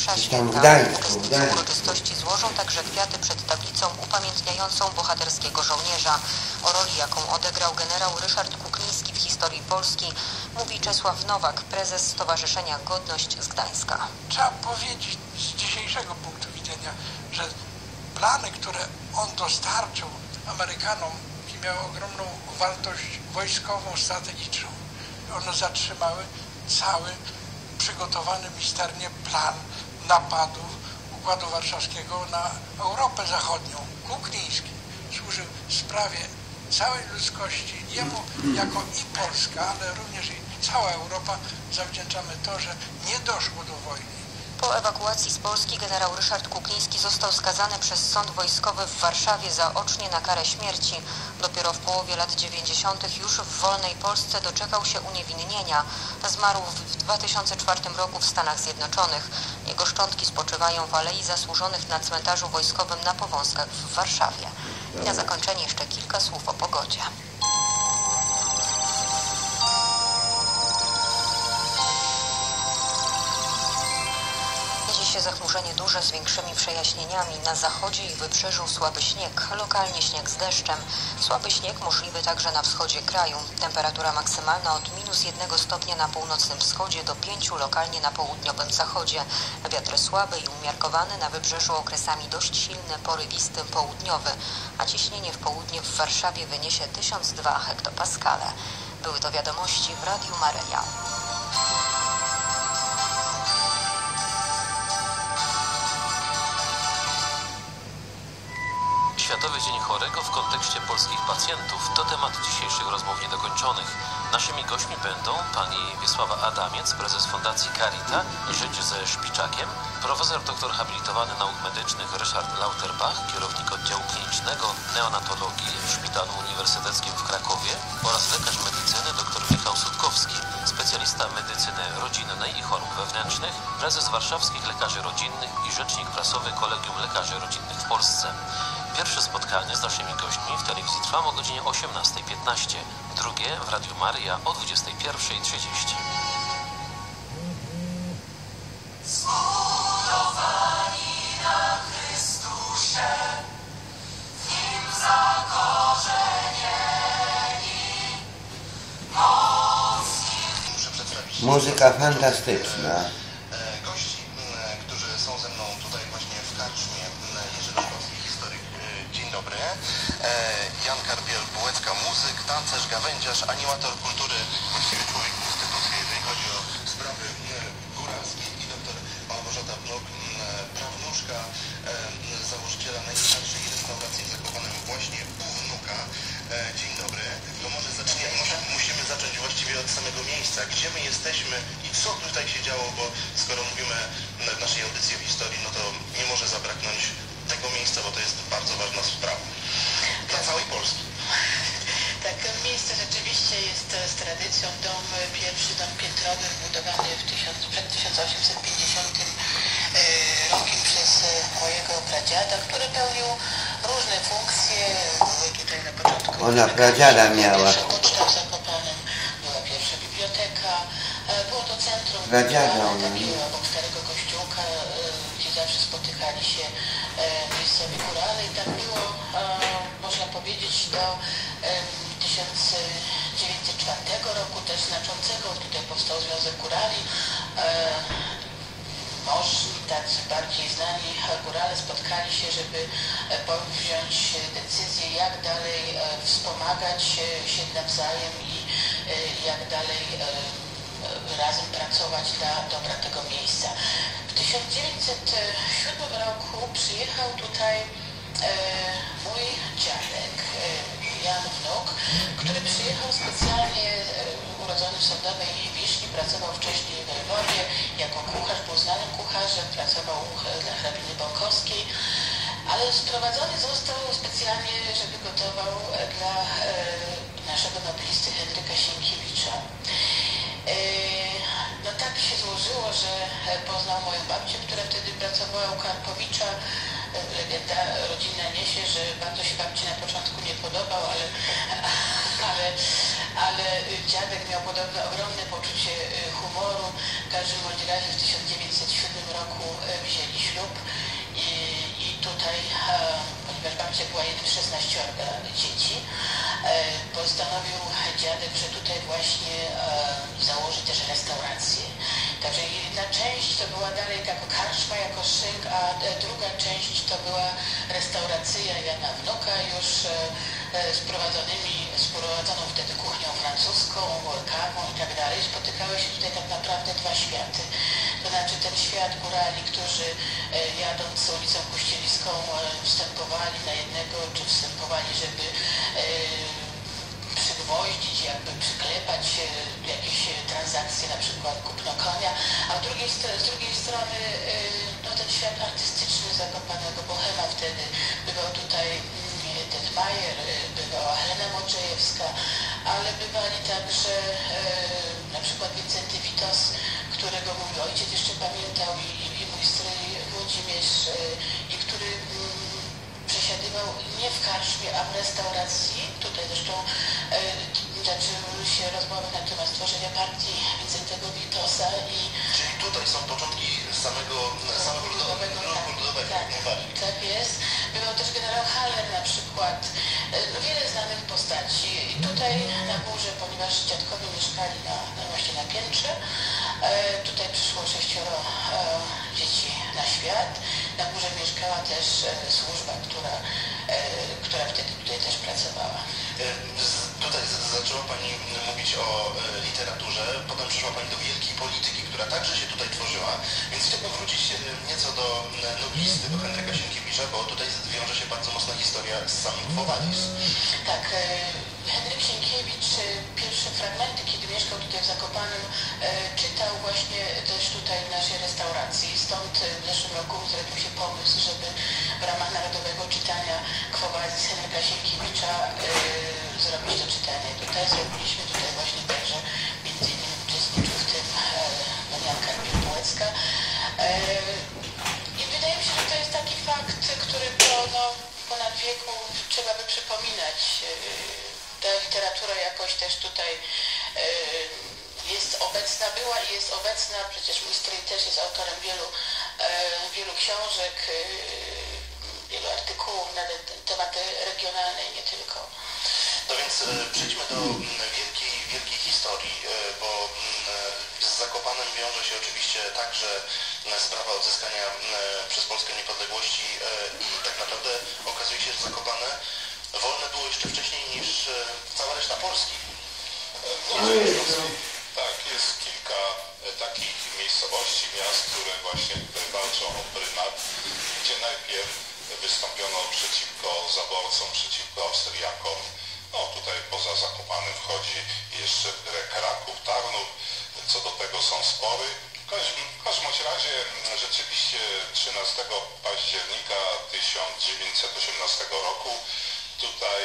msza Gdzieś tam w święta. Gdańsku, Uczestnicy uroczystości złożą także kwiaty przed tablicą upamiętniającą bohaterskiego żołnierza. O roli, jaką odegrał generał Ryszard Kukliński w historii Polski, mówi Czesław Nowak, prezes Stowarzyszenia Godność z Gdańska. Trzeba powiedzieć z dzisiejszego punktu widzenia, że plany, które on dostarczył Amerykanom, miały ogromną wartość wojskową, strategiczną. One zatrzymały cały przygotowany misternie plan napadu Układu Warszawskiego na Europę Zachodnią. Kukliński służył sprawie całej ludzkości. Jemu jako i Polska, ale również i cała Europa zawdzięczamy to, że nie doszło do wojny. Po ewakuacji z Polski generał Ryszard Kukliński został skazany przez sąd wojskowy w Warszawie zaocznie na karę śmierci. Dopiero w połowie lat 90. już w wolnej Polsce doczekał się uniewinnienia. Zmarł w 2004 roku w Stanach Zjednoczonych. Jego szczątki spoczywają w Alei Zasłużonych na cmentarzu wojskowym na Powązkach w Warszawie. I na zakończenie jeszcze kilka słów o pogodzie. Zachmurzenie duże z większymi przejaśnieniami. Na zachodzie i wybrzeżu słaby śnieg, lokalnie śnieg z deszczem. Słaby śnieg możliwy także na wschodzie kraju. Temperatura maksymalna od -1 stopnia na północnym wschodzie do 5 lokalnie na południowym zachodzie. Wiatry słabe i umiarkowane, na wybrzeżu okresami dość silny, porywisty, południowy, a ciśnienie w południe w Warszawie wyniesie 1002 hektopaskale. Były to wiadomości w Radiu Maryja. Światowy Dzień Chorego w kontekście polskich pacjentów to temat dzisiejszych rozmów niedokończonych. Naszymi gośćmi będą pani Wiesława Adamiec, prezes Fundacji Carita Żyć ze Szpiczakiem, profesor doktor habilitowany nauk medycznych Ryszard Lauterbach, kierownik oddziału klinicznego neonatologii w Szpitalu Uniwersyteckim w Krakowie oraz lekarz medycyny dr Michał Sutkowski, specjalista medycyny rodzinnej i chorób wewnętrznych, prezes warszawskich lekarzy rodzinnych i rzecznik prasowy Kolegium Lekarzy Rodzinnych w Polsce. Pierwsze spotkanie z naszymi gośćmi w telewizji trwa o godzinie 18:15, drugie w Radiu Maryja o 21:30. Muzyka fantastyczna. Gości, którzy są ze mną tutaj właśnie w karczmie, Jerzy Roszkowski, historyk. Dzień dobry. Jan Karpiel-Bułecka, muzyk, tancerz, gawędziarz, animator kultury, właściwie człowiek instytucji, jeżeli chodzi o sprawy góralskie, i doktor Małgorzata Blok, prawnuczka założyciela najstarszej restauracji w Zakopanem, właśnie u wnuka. Dzień dobry. To może zaczniemy, musimy zacząć właściwie od samego miejsca. Gdzie my jesteśmy i co tutaj się działo, bo skoro mówimy w naszej audycji o historii, no to nie może zabraknąć tego miejsca, bo to jest bardzo ważna sprawa dla całej Polski. Tak, miejsce rzeczywiście jest z tradycją. Pierwszy dom piętrowy wbudowany przed 1850 rokiem przez mojego pradziada, który pełnił różne funkcje. Były tutaj na początku... Ona pradziada miała. Pierwsza poczta w Zakopanem, była pierwsza biblioteka, było to centrum obok starego kościółka, gdzie zawsze spotykali się miejscowi górale, i tak było, można powiedzieć, do 1904 roku, też znaczącego. Tutaj powstał Związek Górali. Możni, tacy bardziej znani górale spotkali się, żeby wziąć decyzję, jak dalej wspomagać się nawzajem i jak dalej razem pracować dla dobra tego miejsca. W 1907 roku przyjechał tutaj mój dziadek, Jan Wnuk, który przyjechał specjalnie, urodzony w Sądowej Wiszni, pracował wcześniej w Lwowie jako kucharz, był znanym kucharzem, pracował dla hrabiny Bąkowskiej, ale sprowadzony został specjalnie, żeby gotował dla naszego noblisty Henryka Sienkiewicza. No tak się złożyło, że poznał moją babcię, która wtedy pracowała u Karpowicza. Legenda rodzinna niesie, że bardzo się babci na początku nie podobał, ale dziadek miał podobno ogromne poczucie humoru. W każdym bądź razie w 1907 roku 4 dzieci. Postanowił dziadek, że tutaj właśnie założy też restaurację. Także jedna część to była dalej jako karczma, jako szynk, a druga część to była restauracja Jana Wnuka już sprowadzoną wtedy kuchnią francuską, kawą i tak dalej. Spotykały się tutaj tak naprawdę dwa światy. To znaczy ten świat górali, którzy jadąc ulicą Kościeliską wstępowali na jednego, czy wstępowali, żeby przygwoździć, jakby przyklepać jakieś transakcje, na przykład kupno konia, a z drugiej strony no, ten świat artystyczny Zakopanego, bohema wtedy. Bywał tutaj Ted Majer, bywała Helena Modrzejewska, ale bywali także na przykład Wincenty Witos, którego mój ojciec jeszcze pamiętał i mój strój Włodzimierz, i który przesiadywał nie w karczmie, a w restauracji. Tutaj zresztą zaczęły się rozmowy na temat stworzenia partii Wincentego Witosa i... Czyli tutaj są początki samego ludowego. Tak jest. Bywał też generał Haller na przykład. Wiele znanych postaci. I tutaj na górze, ponieważ dziadkowie mieszkali właśnie na piętrze, tutaj przyszło 6 dzieci na świat. Na górze mieszkała też służba, która wtedy tutaj też pracowała. Tutaj zaczęła Pani mówić o literaturze, potem przeszła Pani do wielkiej polityki, która także się tutaj tworzyła, więc chciałbym wrócić nieco do noblisty, do Henryka Sienkiewicza, bo tutaj wiąże się bardzo mocna historia z samym Quo Vadis. Tak, Henryk Sienkiewicz pierwsze fragmenty, kiedy mieszkał tutaj w Zakopanem, czytał właśnie też tutaj w naszej restauracji. Stąd w zeszłym roku zrobił się pomysł, żeby w ramach narodowego czytania Quo Vadis Henryka Sienkiewicza zrobić to czytanie. Tutaj zrobiliśmy właśnie także między innymi uczestniczył w tym Jan Karpiel-Bułecka. I wydaje mi się, że to jest taki fakt, który ponad wieku trzeba by przypominać. Ta literatura jakoś też tutaj jest obecna, była i jest obecna. Przecież mój strój też jest autorem wielu książek, wielu artykułów na tematy regionalne i nie tylko. No więc przejdźmy do wielkiej historii, bo z Zakopanem wiąże się oczywiście także sprawa odzyskania przez Polskę niepodległości i tak naprawdę okazuje się, że Zakopane wolne było jeszcze wcześniej niż cała reszta Polski. Tak, jest kilka takich miejscowości, miast, które właśnie walczą o prymat, gdzie najpierw wystąpiono przeciwko zaborcom, przeciwko Austriakom. No tutaj poza Zakopanem wchodzi jeszcze Kraków, Tarnów, co do tego są spory. W każdym razie rzeczywiście 13 października 1918 roku tutaj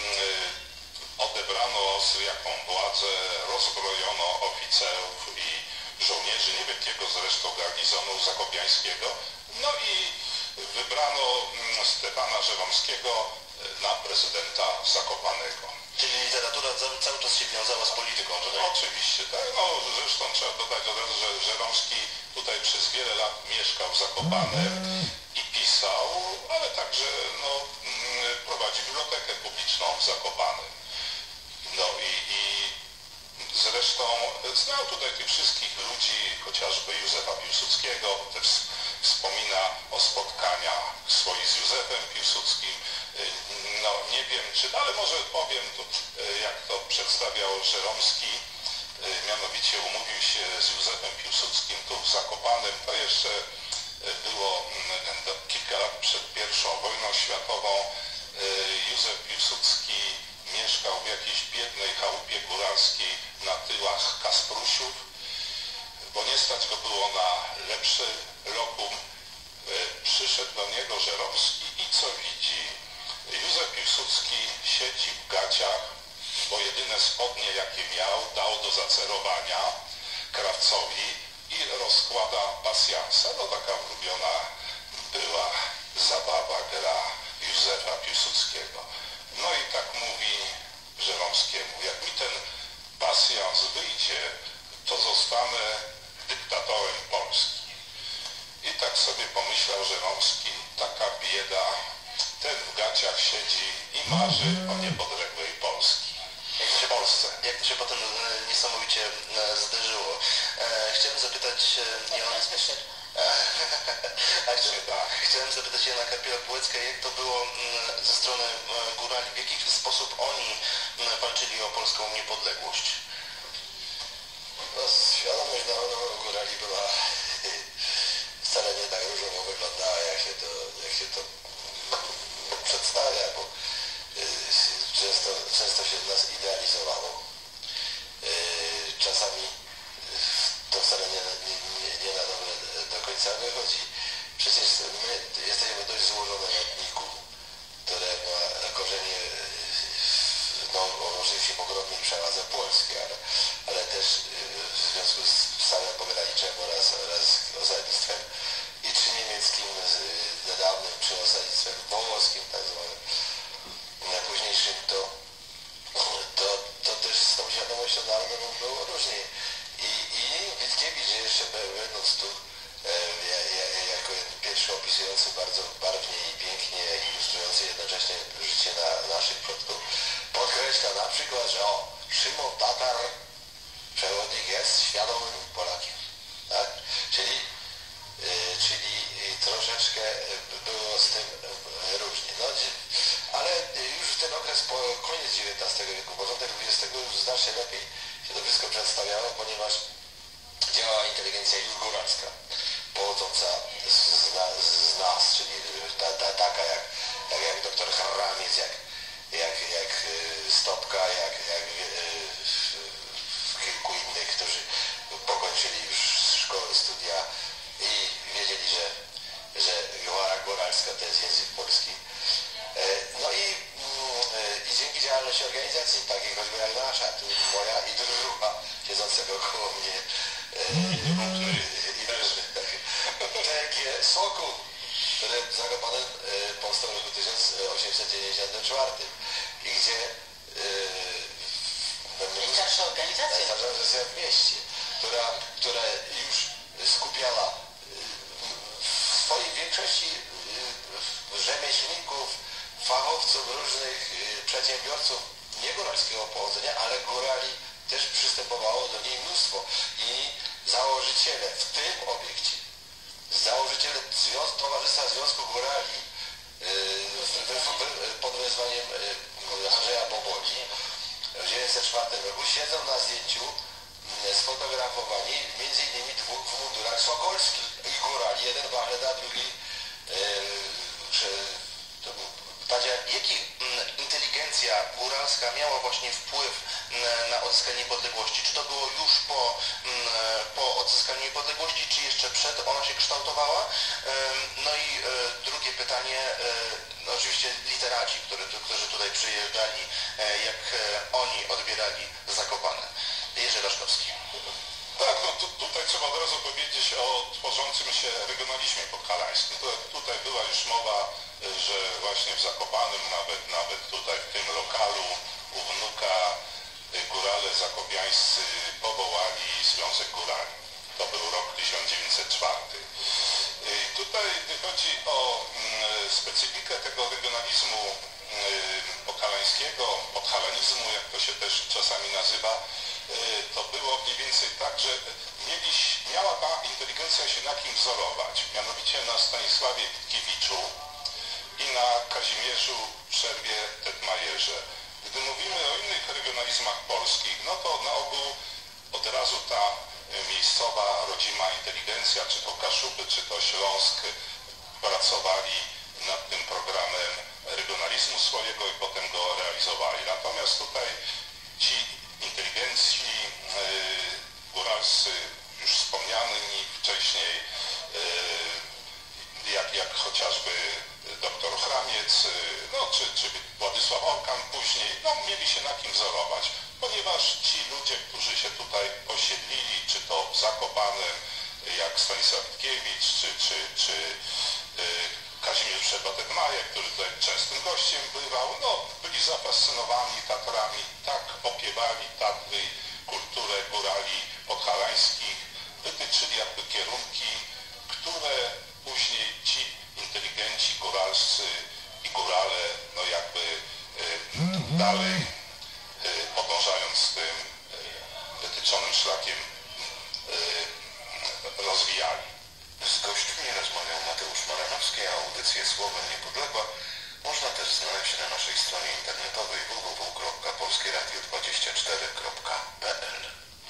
odebrano Austriakom władzę, rozbrojono oficerów i żołnierzy niewielkiego zresztą garnizonu zakopiańskiego, no i wybrano Stefana Żeromskiego na prezydenta Zakopanego. Czyli literatura cały czas się wiązała z polityką tutaj? Oczywiście, tak. No, zresztą trzeba dodać od razu, że Żeromski tutaj przez wiele lat mieszkał w Zakopanem i pisał, ale także prowadzi bibliotekę publiczną w Zakopanem. No i zresztą znał tutaj tych wszystkich ludzi, chociażby Józefa Piłsudskiego, też wspomina o spotkaniach swoich z Józefem Piłsudskim. No nie wiem, ale może powiem, jak to przedstawiał Żeromski, mianowicie umówił się z Józefem Piłsudskim tu w Zakopanem, to jeszcze było kilka lat przed I wojną światową. Józef Piłsudski mieszkał w jakiejś biednej chałupie góralskiej na tyłach Kasprusiów, bo nie stać go było na lepszy lokum. Przyszedł do niego Żeromski i co widzi? Józef Piłsudski siedzi w gaciach, bo jedyne spodnie, jakie miał, dał do zacerowania krawcowi i rozkłada pasjansa. No taka ulubiona była zabawa, gra Józefa Piłsudskiego. No i tak mówi Żeromskiemu, jak mi ten pasjans wyjdzie, to zostanę dyktatorem Polski. I tak sobie pomyślał Żeromski, taka bieda, ten w gaciach siedzi i marzy o niepodległej Polski. W Polsce. Jak to się potem niesamowicie zdarzyło. Chciałem zapytać Chciałem zapytać Jana Karpiela-Bułecka, jak to było ze strony górali, w jaki sposób oni walczyli o polską niepodległość? No, świadomość narodowa górali była wcale nie tak różowo wyglądała, jak się to przedstawia, bo często się nas idealizowało. Czasami to wcale nie na dobre do końca wychodzi. Przecież my jesteśmy dość złożone etniku, które ma korzenie oczywiście w ogromnej przewadze polskiej, ale też w związku z samym pograniczem oraz osadnictwem i czy niemieckim niedawnym, czy osadnictwem włoskim tak zwanym, późniejszym, to też z tą świadomością narodową było różnie. I Witkiewicz jeszcze będąc tu jako pierwszy opisujący bardzo barwnie i pięknie, ilustrujący jednocześnie życie naszych przodków, podkreśla na przykład, że Szymon Tatar, przewodnik, jest świadomym Polakiem. Tak? Czyli troszeczkę było z tym różnie. No, ale już w ten okres po koniec XIX wieku, początek XX już znacznie lepiej się to wszystko przedstawiało, ponieważ działała inteligencja już góralska, pochodząca z nas, czyli taka jak doktor Harramiec, jak Stopka, jak kilku innych, którzy pokończyli już szkoły, studia i wiedzieli, że gwara góralska to jest język polski. No i dzięki działalności organizacji takich choćby jak nasza, tu moja i druga siedzącego koło mnie TG Sokół, które Zakopanem powstał w roku 1894 i gdzie najstarsza organizacja w mieście, która już skupiała w swojej większości rzemieślników, fachowców, różnych przedsiębiorców nie góralskiego pochodzenia, ale górali też przystępowało do niej mnóstwo i założyciele w tym obiekcie, założyciele Towarzystwa Związku Górali pod wezwaniem Andrzeja Boboli w 1904 roku siedzą na zdjęciu sfotografowani między innymi dwóch w mundurach sokolskich i górali, jeden Wachleda, drugi jaki inteligencja góralska miała właśnie wpływ na odzyskanie niepodległości? Czy to było już po odzyskaniu niepodległości, czy jeszcze przed ona się kształtowała? No i drugie pytanie, oczywiście literaci, którzy tutaj przyjeżdżali, jak oni odbierali Zakopane. Jerzy Raszkowski. Tak, no tutaj trzeba od razu powiedzieć o tworzącym się regionalizmie podhalańskim. Tutaj była już mowa, że właśnie w Zakopanem, nawet tutaj w tym lokalu u wnuka górale zakopiańscy powołali Związek Górali. To był rok 1904. Tutaj chodzi o specyfikę tego regionalizmu podhalańskiego, podhalanizmu, jak to się też czasami nazywa. To było mniej więcej tak, że miała ta inteligencja się na kim wzorować, mianowicie na Stanisławie Witkiewiczu i na Kazimierzu Przerwie Tetmajerze. Gdy mówimy o innych regionalizmach polskich, no to na ogół od razu ta miejscowa, rodzima inteligencja, czy to Kaszuby, czy to Śląsk, pracowali nad tym programem regionalizmu swojego i potem go realizowali. Natomiast tutaj ci inteligencji góralscy, już wspomniani wcześniej, jak chociażby doktor Chramiec, no, czy Władysław Orkan później, no, mieli się na kim wzorować, ponieważ ci ludzie, którzy się tutaj osiedlili, czy to w Zakopanem, jak Stanisław Witkiewicz, czy Kazimierz Przerwa-Tetmajer, który tutaj częstym gościem bywał, no, byli zafascynowani Tatrami, tak opiewali Tatry, kulturę górali podhalańskich, wytyczyli jakby kierunki, które później ci inteligenci góralscy i górale, no jakby dalej, podążając tym wytyczonym szlakiem, rozwijali. Z gośćmi rozmawiał Mateusz Maranowski, a audycję Słowem Niepodległa można też znaleźć na naszej stronie internetowej www.polskieradio24.pl.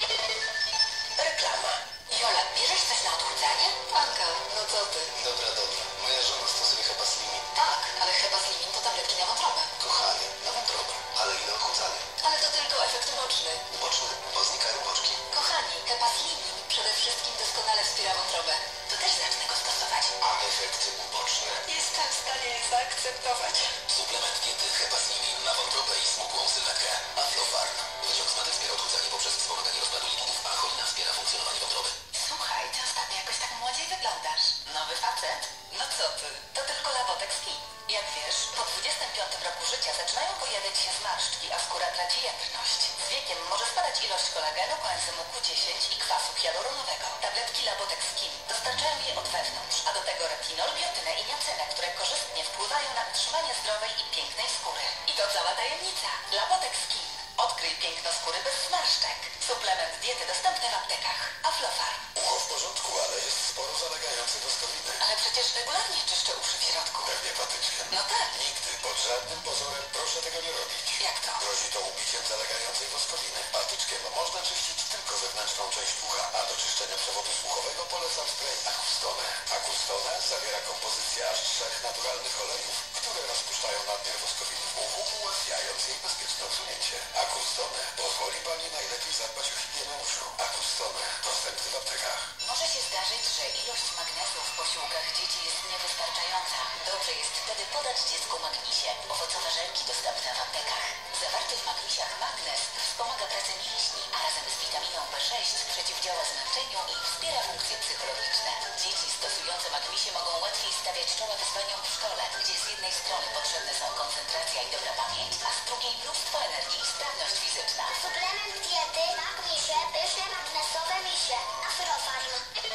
Reklama. Jola, bierzesz coś na odchudzanie? Anka, no co ty? Dobra. Moja żona stosuje chyba Slimin. Tak, ale chyba Slimin to tabletki na wątrobę. Kochanie, na wątrobę. Ale i na odchudzanie. Ale to tylko efekt uboczny. Uboczny, bo znikają boczki. Kochani, Hepaslimin przede wszystkim doskonale wspiera wątrobę. To też zacznę go stosować. A efekty uboczne? Jestem w stanie je zaakceptować. Suplement diety Hepaslimin na wątrobę i smukłą sylwetkę. Aflofarm. Wyciąg z matek wspiera odchudzanie poprzez wspomaganie rozkładu lipidów, a cholina wspiera funkcjonowanie wątroby. Słuchaj, ty ostatnio jakoś tak młodziej wyglądasz. Nowy facet? No co ty? To tylko Labotex Skin. Jak wiesz, po 25 roku życia zaczynają pojawiać się zmarszczki, a skóra traci jędrność. Z wiekiem może spadać ilość kolagenu, koenzymu Q10 i kwasu hialuronowego. Tabletki Labotex Skin dostarczają je od wewnątrz, a do tego retinol, biotynę i niacynę, które korzystnie wpływają na utrzymanie zdrowej i pięknej skóry. I to cała tajemnica. Labotex Skin. Odkryj piękno skóry bez zmarszczek. Suplement diety dostępny w aptekach. Aflofarm. Ucho w porządku, ale jest sporo zalegających woskowiny. Ale przecież regularnie czyszczę uszy w środku. Pewnie patyczkiem. No tak. Nigdy, pod żadnym pozorem proszę tego nie robić. Jak to? Grozi to ubiciem zalegającej woskowiny. Patyczkiem można czyścić tylko zewnętrzną część ucha, a do czyszczenia przewodu słuchowego polecam spray Acustone. Acustone zawiera kompozycję aż 3 naturalnych olejów, które rozpuszczają nadmiar woskowiny w uchu, ułatwiając jej bezpieczne usunięcie. Acustone pozwoli Pani najlepiej zadbać o higienę uszu. Acustone dostępny w aptekach. Może się zdarzyć, że ilość magnezu w posiłkach dzieci jest niewystarczająca. Dobrze jest wtedy podać dziecku magnesie. Owocowe żelki dostępne w aptekach. Zawarty w magnesiach magnez wspomaga pracę mięśni, a razem z witaminą B6 przeciwdziała zmęczeniu i wspiera funkcje psychologiczne. Dzieci stosujące magnesie mogą łatwiej stawiać czoła wyzwaniom w szkole, gdzie z jednej strony potrzebne są koncentracja i dobra pamięć, a z drugiej mnóstwo energii i sprawność fizyczna. Suplement diety, magnesie, pyszne magnesowe misie. Aflofarm.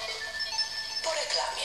Po reklamie.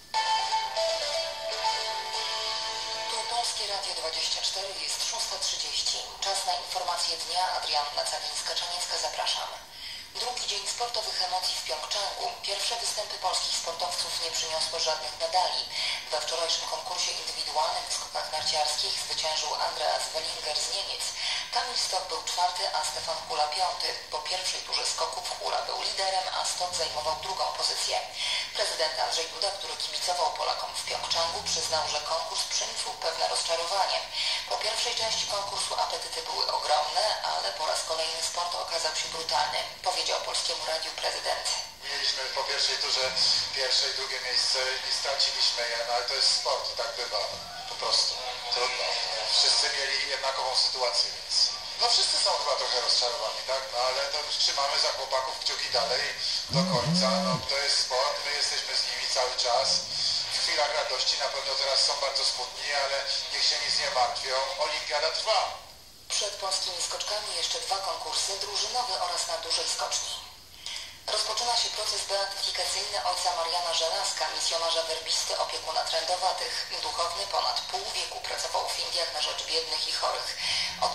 Tu Polskie Radio 24, jest 6:30. Czas na informacje dnia. Adrianna Cawińska-Czaniecka, zapraszam. Drugi dzień sportowych emocji w Pjongczangu. Pierwsze występy polskich sportowców nie przyniosły żadnych medali. We wczorajszym konkursie indywidualnym w skokach narciarskich zwyciężył Andreas Wellinger z Niemiec. Kamil Stoch był 4., a Stefan Hula 5. Po pierwszej turze skoków Hula był liderem, a Stoch zajmował 2. pozycję. Prezydent Andrzej Duda, który kibicował Polakom w Pjongczangu, przyznał, że konkurs przyniósł pewne rozczarowanie. Po pierwszej części konkursu apetyty były ogromne, ale po raz kolejny sport okazał się brutalny, powiedział Polskiemu Radiu prezydent. Mieliśmy po pierwszej turze pierwsze i drugie miejsce i straciliśmy je, no ale to jest sport, tak bywa, po prostu, trudno. Wszyscy mieli jednakową sytuację, więc no wszyscy są chyba trochę rozczarowani, tak, no ale to trzymamy za chłopaków kciuki dalej do końca, no to jest sport, my jesteśmy z nimi cały czas. W chwilach radości na pewno teraz są bardzo smutni, ale niech się nic nie martwią, olimpiada trwa. Przed polskimi skoczkami jeszcze 2 konkursy drużynowe oraz na dużej skoczni. Rozpoczyna się proces beatyfikacyjny ojca Mariana Żelazka, misjonarza werbisty, opiekuna trędowatych. Duchowny ponad pół wieku pracował w Indiach na rzecz biednych i chorych. Od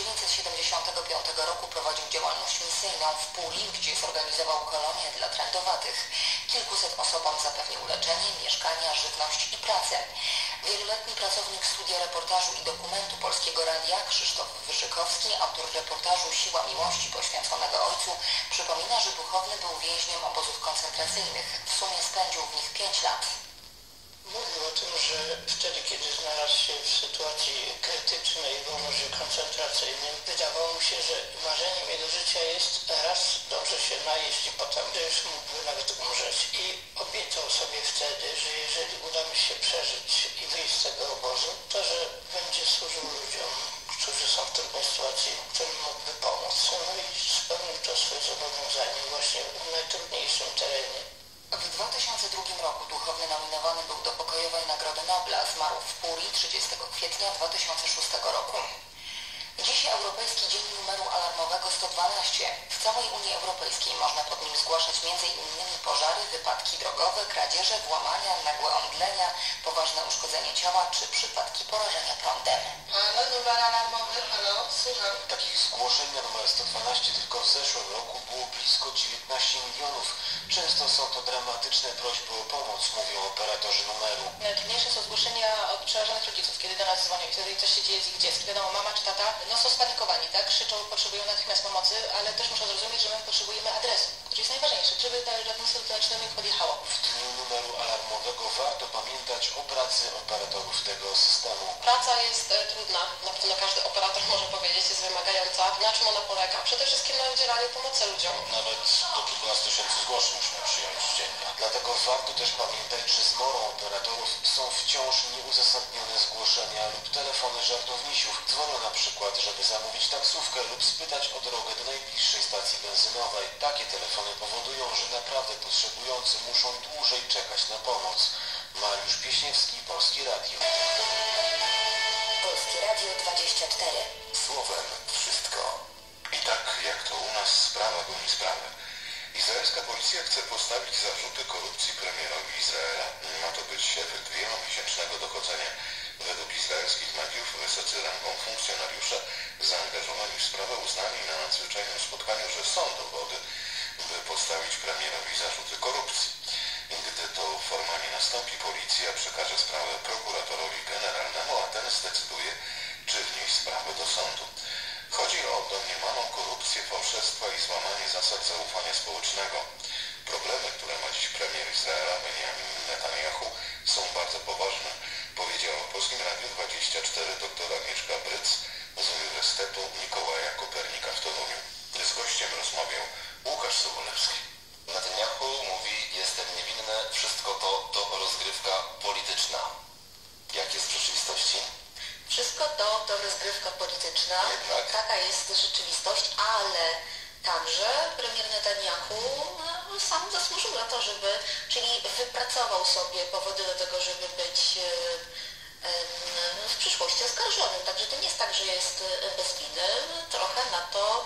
1975 roku prowadził działalność misyjną w Puli, gdzie zorganizował kolonię dla trędowatych. Kilkuset osobom zapewnił leczenie, mieszkania, żywność i pracę. Wieloletni pracownik studia reportażu i dokumentu Polskiego Radia Krzysztof Wyszykowski, autor reportażu Siła Miłości poświęconego ojcu, przypomina, że duchowny był więźniem obozów koncentracyjnych. W sumie spędził w nich 5 lat. Mówił o tym, że wtedy, kiedy znalazł się w sytuacji krytycznej w obozie koncentracyjnym, wydawało mu się, że marzeniem jego życia jest raz dobrze się najeść i potem już mógłby nawet umrzeć. I obiecał sobie wtedy, że jeżeli uda mi się przeżyć i wyjść z tego obozu, to że będzie służył ludziom, którzy są w trudnej sytuacji, którym mógłby pomóc. No i spełnił to swoje zobowiązanie właśnie w najtrudniejszym terenie. W 2002 roku duchowny nominowany był do Pokojowej Nagrody Nobla. Zmarł w Puri 30 kwietnia 2006 roku. Dziś Europejski Dzień Numeru Alarmowego 112. W całej Unii Europejskiej można pod nim zgłaszać m.in. pożary, wypadki drogowe, kradzieże, włamania, nagłe omdlenia, poważne poważne uszkodzenie ciała czy przypadki porażenia prądem. Halo, numer alarmowy, halo, słucham. Takich zgłoszeń na numer 112 tylko w zeszłym roku było blisko 19 milionów. Często są to dramatyczne prośby o pomoc, mówią operatorzy numeru. Najtrudniejsze są zgłoszenia od przerażonych rodziców, kiedy do nas dzwonią i wtedy coś się dzieje z ich dzieckiem. Wiadomo, mama czy tata są spanikowani, tak? Krzyczą, potrzebują natychmiast pomocy, ale też muszą zrozumieć, że my potrzebujemy adresu, który jest najważniejszy, żeby ratownictwo detaliczne podjechało. W dniu numeru alarmowego warto pamiętać o pracy operatorów tego systemu. Praca jest trudna, na pewno każdy operator może powiedzieć, jest wymagająca. Na czym ona polega? Przede wszystkim na udzielaniu pomocy ludziom. Nawet do kilkunastu tysięcy zgłoszeń musimy przyjąć dziennie. Dlatego warto też pamiętać, że zmorą operatorów są wciąż nieuzasadnione zgłoszenia lub telefony żartownisiów. Dzwonią na przykład, żeby zamówić taksówkę lub spytać o drogę do najbliższej stacji benzynowej. Takie telefony powodują, że naprawdę potrzebujący muszą dłużej czekać na pomoc. Mariusz Pieśniewski, Polskie Radio. Polskie Radio 24. Słowem wszystko. I tak jak to u nas sprawa goni sprawę. Izraelska policja chce postawić zarzuty korupcji premierowi Izraela. Ma to być efekt wielomiesięcznego dochodzenia. Według izraelskich mediów wysocy rangą funkcjonariusze zaangażowani w sprawę uznali na nadzwyczajnym spotkaniu, że są dowody, by postawić premierowi zarzuty korupcji. Gdy to formalnie nastąpi, policja przekaże sprawę prokuratorowi generalnemu, a ten zdecyduje, czy wnieść sprawę do sądu. Chodzi o domniemaną korupcję, fałszerstwa i złamanie zasad zaufania społecznego. Problemy, które ma dziś premier Izraela Benjamin Netanyahu, są bardzo poważne, powiedziała w Polskim Radiu 24 dr Agnieszka Bryc z Uniwersytetu Mikołaja Kopernika w Toruniu. Z gościem rozmawiał Łukasz Sobolewski. Netanyahu mówi, jestem niewinny, wszystko to rozgrywka polityczna. Jak jest w rzeczywistości? Wszystko to rozgrywka polityczna. Jednak. Taka jest rzeczywistość, ale także premier Netanyahu sam zasłużył na to, czyli wypracował sobie powody do tego, żeby być w przyszłości oskarżonym. Także to nie jest tak, że jest bez winy. Trochę na to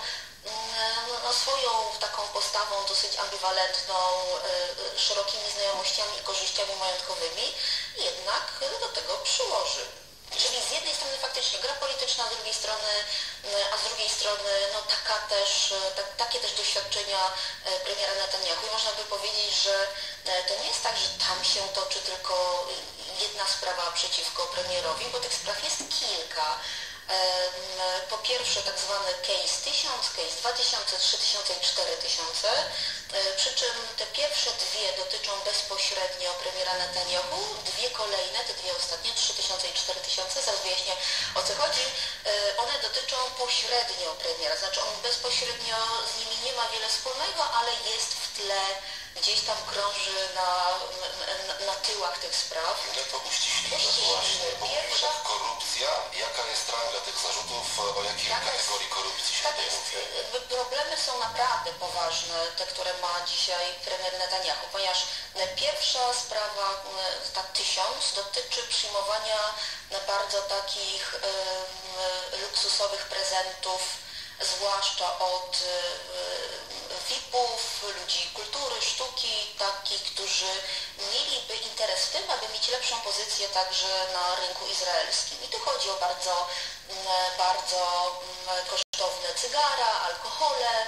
swoją taką postawą dosyć ambiwalentną, szerokimi znajomościami i korzyściami majątkowymi jednak do tego przyłoży. Czyli z jednej strony faktycznie gra polityczna, a z drugiej strony takie też doświadczenia premiera Netanyahu. I można by powiedzieć, że to nie jest tak, że tam się toczy tylko jedna sprawa przeciwko premierowi, bo tych spraw jest kilka. Po pierwsze tak zwany case 1000, case 2000, 3000 i 4000, przy czym te pierwsze dwie dotyczą bezpośrednio premiera Netanyahu, dwie kolejne, te dwie ostatnie, 3000 i 4000, zaraz wyjaśnię o co chodzi, one dotyczą pośrednio premiera, znaczy on bezpośrednio z nimi nie ma wiele wspólnego, ale jest w tle, gdzieś tam krąży na tyłach tych spraw. No to uściślimy właśnie, bo mówimy tak, korupcja, jaka jest ranga tych zarzutów, o jakiej kategorii korupcji się tutaj mówi? Problemy są naprawdę poważne, te, które ma dzisiaj premier Netanyahu, ponieważ pierwsza sprawa, ta 1000, dotyczy przyjmowania bardzo takich luksusowych prezentów, zwłaszcza od VIP-ów, ludzi kultury, sztuki, takich, którzy mieliby interes w tym, aby mieć lepszą pozycję także na rynku izraelskim. I tu chodzi o bardzo kosztowne cygara, alkohole.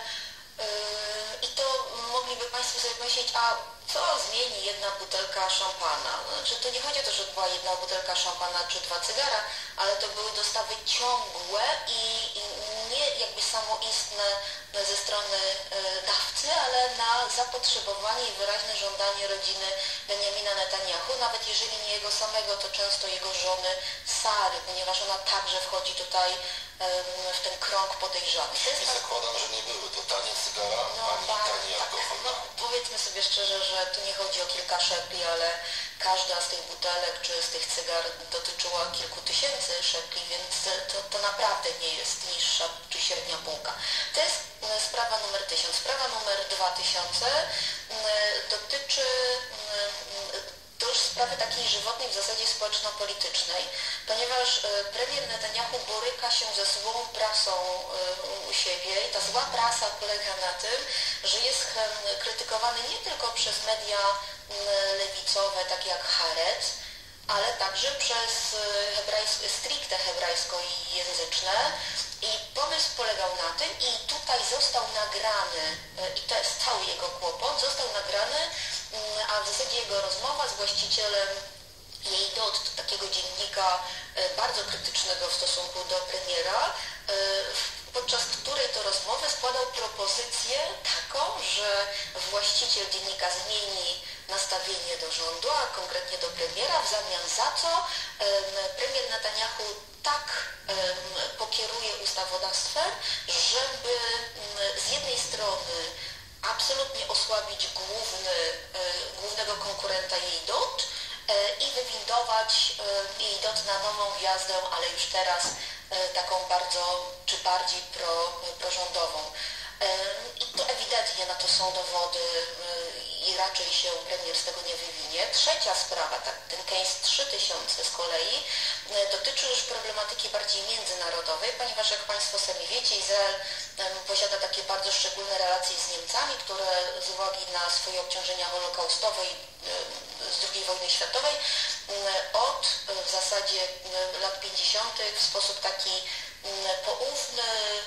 I to mogliby Państwo sobie pomyśleć, a co zmieni jedna butelka szampana? Znaczy, to nie chodzi o to, że była jedna butelka szampana czy dwa cygara, ale to były dostawy ciągłe i nie jakby samoistne ze strony dawcy, ale na zapotrzebowanie i wyraźne żądanie rodziny Benjamina Netanyahu, nawet jeżeli nie jego samego, to często jego żony Sary, ponieważ ona także wchodzi tutaj w ten krąg podejrzanych. I zakładam, że nie były to tanie cygara, ani tani alkohol. Powiedzmy sobie szczerze, że tu nie chodzi o kilka szekli, ale każda z tych butelek czy z tych cygar dotyczyła kilku tysięcy szekli, więc to naprawdę nie jest niższa czy średnia półka. To jest sprawa numer 1000. Sprawa numer 2000 dotyczy to już sprawy takiej żywotnej w zasadzie społeczno-politycznej, ponieważ premier Netanyahu boryka się ze złą prasą u siebie i ta zła prasa polega na tym, że jest krytykowany nie tylko przez media lewicowe, takie jak Haaretz, ale także przez stricte hebrajskojęzyczne. I pomysł polegał na tym, i tutaj został nagrany, i to jest cały jego kłopot, został nagrany, a w zasadzie jego rozmowa z właścicielem Jedot, takiego dziennika bardzo krytycznego w stosunku do premiera, podczas której to rozmowy składał propozycję taką, że właściciel dziennika zmieni nastawienie do rządu, a konkretnie do premiera, w zamian za co premier Netanyahu tak pokieruje ustawodawstwem, żeby z jednej strony absolutnie osłabić głównego konkurenta Jedot i wywindować Jedot na nową gwiazdę, ale już teraz taką bardzo, czy bardziej prorządową. I to ewidentnie na to są dowody i raczej się premier z tego nie wywinie. Trzecia sprawa, ten case 3000 z kolei, dotyczy już problematyki bardziej międzynarodowej, ponieważ jak Państwo sami wiecie, Izrael posiada takie bardzo szczególne relacje z Niemcami, które z uwagi na swoje obciążenia holokaustowe z II wojny światowej od w zasadzie lat 50. w sposób taki poufny,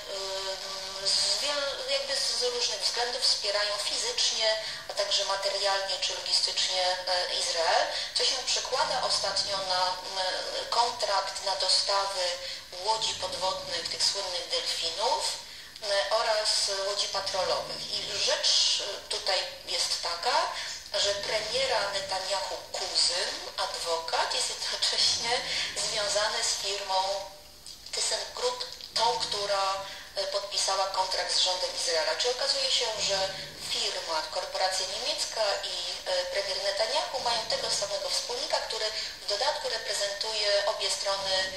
jakby z różnych względów wspierają fizycznie, a także materialnie czy logistycznie Izrael, co się przekłada ostatnio na kontrakt na dostawy łodzi podwodnych, tych słynnych delfinów oraz łodzi patrolowych. I rzecz tutaj jest taka, że premiera Netanyahu kuzyn, adwokat, jest jednocześnie związany z firmą ThyssenKrupp, tą, która podpisała kontrakt z rządem Izraela. Czy okazuje się, że firma, korporacja niemiecka i premier Netanyahu mają tego samego wspólnika, który w dodatku reprezentuje obie strony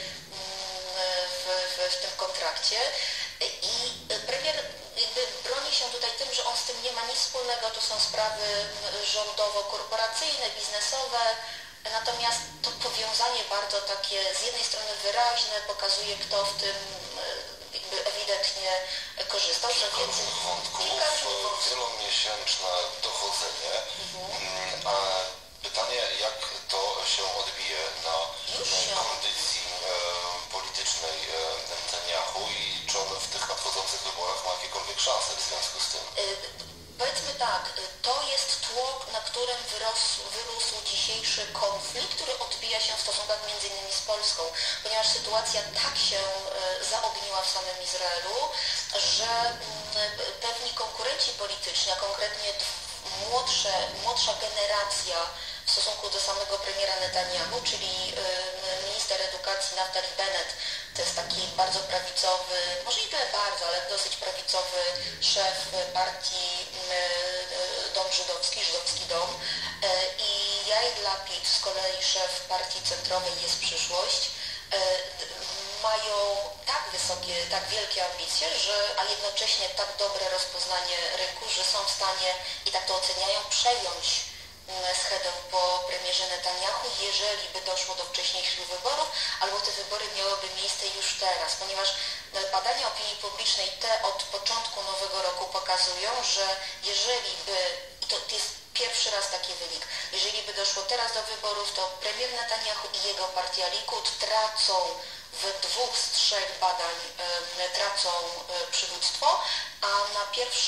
w tym kontrakcie. I premier jakby broni się tutaj tym, że on z tym nie ma nic wspólnego, to są sprawy rządowo-korporacyjne, biznesowe, natomiast to powiązanie bardzo takie z jednej strony wyraźne pokazuje, kto w tym jakby ewidentnie korzystał. Wielomiesięczne dochodzenie, a pytanie, jak to się odbije na kondycji politycznej Netanyahu i czy on w tych nadchodzących wyborach ma jakiekolwiek szanse w związku z tym? Powiedzmy tak, to jest tło, na którym wyrósł dzisiejszy konflikt, który odbija się w stosunkach m.in. z Polską, ponieważ sytuacja tak się zaogniła w samym Izraelu, że pewni konkurenci polityczni, a konkretnie młodsza generacja w stosunku do samego premiera Netanyahu, czyli minister edukacji Naftali Bennett, to jest taki bardzo prawicowy, może nie tyle bardzo, ale dosyć prawicowy szef partii Dom Żydowski, Żydowski Dom, i Jair Lapid, z kolei szef partii centrowej Jest Przyszłość, mają tak wysokie, tak wielkie ambicje, a jednocześnie tak dobre rozpoznanie rynku, że są w stanie, i tak to oceniają, przejąć schedę po premierze Netanyahu, jeżeli by doszło do wcześniejszych wyborów, albo te wybory miałyby miejsce już teraz, ponieważ badania opinii publicznej te od początku nowego roku pokazują, że jeżeli by, i to jest pierwszy raz taki wynik, jeżeli by doszło teraz do wyborów, to premier Netanyahu i jego partia Likud tracą w 2 z 3 badań przywództwo, a na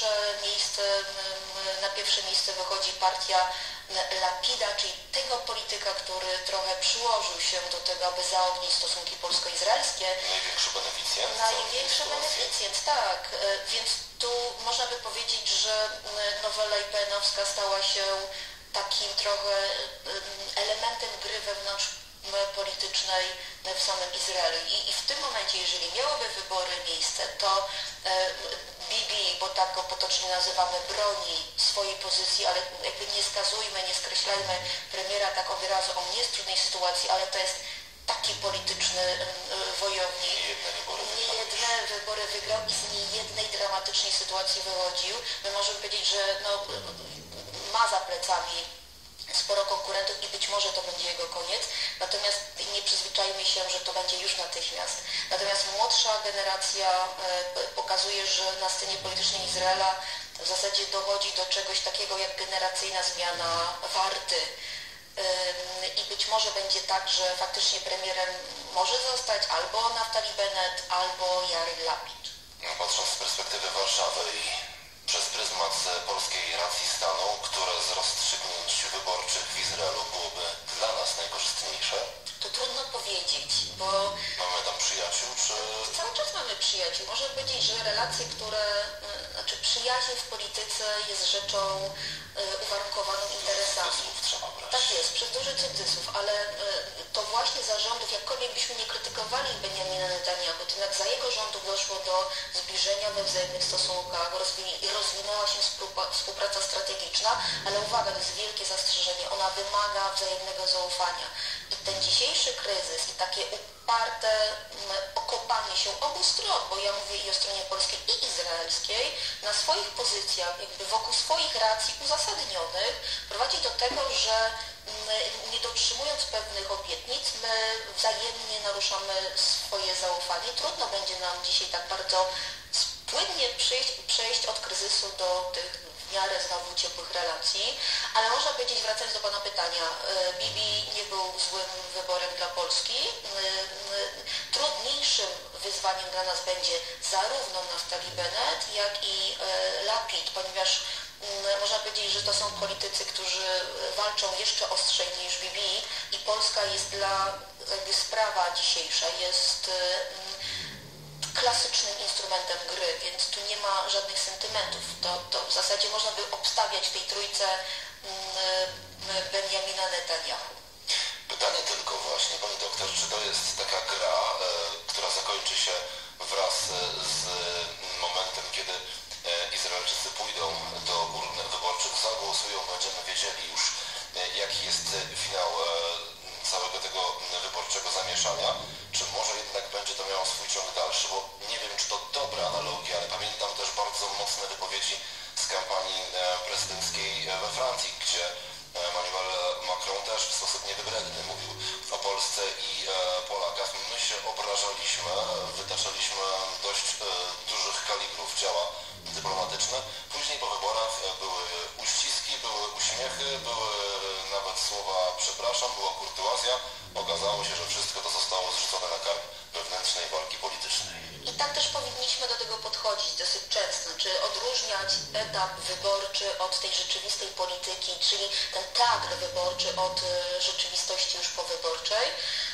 pierwsze miejsce wychodzi partia Lapida, czyli tego polityka, który trochę przyłożył się do tego, aby zaognić stosunki polsko-izraelskie. Największy beneficjent, tak. Więc tu można by powiedzieć, że nowela IPN-owska stała się takim trochę elementem gry wewnątrz politycznej w samym Izraelu. I w tym momencie, jeżeli miałyby wybory miejsce, to Bibi, bo tak go potocznie nazywamy, broni swojej pozycji, ale jakby nie skazujmy, nie skreślajmy premiera tak od razu, on nie jest w trudnej sytuacji, ale to jest taki polityczny wojownik. Niejedne wybory wygrał i z niejednej dramatycznej sytuacji wychodził. My możemy powiedzieć, że ma za plecami sporo konkurentów i być może to będzie jego koniec, natomiast nie przyzwyczajmy się, że to będzie już natychmiast. Natomiast młodsza generacja pokazuje, że na scenie politycznej Izraela w zasadzie dochodzi do czegoś takiego jak generacyjna zmiana warty. i być może będzie tak, że faktycznie premierem może zostać albo Naftali Bennett, albo Jair Lapid. Patrząc z perspektywy Warszawy i przez pryzmat polskiej racji stanu, które z rozstrzygnięć wyborczych w Izraelu byłoby dla nas najkorzystniejsze? To trudno powiedzieć, bo... Mamy tam przyjaciół, czy... Cały czas mamy przyjaciół. Można powiedzieć, że relacje, znaczy przyjaźń w polityce jest rzeczą uwarunkowaną interesami. Trzeba brać. Tak jest, przez duży cudzysłów, ale to właśnie za rządów, jakkolwiek byśmy nie krytykowali Benjamina Netanyahu, to jednak za jego rządów doszło do zbliżenia we wzajemnych stosunkach, rozwinęła się współpraca strategiczna, ale uwaga, to jest wielkie zastrzeżenie, ona wymaga wzajemnego zaufania. I ten dzisiejszy kryzys i takie uparte okopanie się obu stron, bo ja mówię i o stronie polskiej i izraelskiej, na swoich pozycjach, jakby wokół swoich racji uzasadnionych, prowadzi do tego, że nie dotrzymując pewnych obietnic, my wzajemnie naruszamy swoje zaufanie. Trudno będzie nam dzisiaj tak bardzo płynnie przejść od kryzysu do tych w miarę znowu ciepłych relacji, ale można powiedzieć, wracając do Pana pytania, Bibi nie był złym wyborem dla Polski. Trudniejszym wyzwaniem dla nas będzie zarówno Naftali Bennett, jak i Lapid, ponieważ można powiedzieć, że to są politycy, którzy walczą jeszcze ostrzej niż Bibi i Polska jest jakby sprawa dzisiejsza jest klasycznym instrumentem gry, więc tu nie ma żadnych sentymentów. To w zasadzie można by obstawiać w tej trójce Benjamina Netanyahu. Pytanie tylko właśnie, Pani doktor, czy to jest taka gra, która zakończy się wraz z momentem, kiedy Izraelczycy pójdą do urn wyborczych, zagłosują, będziemy wiedzieli już, jaki jest finał całego tego wyborczego zamieszania, czy może jednak będzie to miało swój ciąg dalszy, bo nie wiem, czy to dobra analogia, ale pamiętam też bardzo mocne wypowiedzi z kampanii prezydenckiej we Francji, gdzie Emmanuel Macron też w sposób niewybredny mówił o Polsce i Polakach. My się obrażaliśmy, wytaczaliśmy dość dużych kalibrów działa dyplomatyczne. Później po wyborach były uściski, były uśmiechy, były nawet słowa przepraszam, była kurtuazja. Okazało się, że wszystko to zostało zrzucone na karb wewnętrznej walki politycznej. I tak też powinniśmy do tego podchodzić dosyć często, czy odróżniać etap wyborczy od tej rzeczywistej polityki, czyli ten teatr wyborczy od rzeczywistości już powyborczej.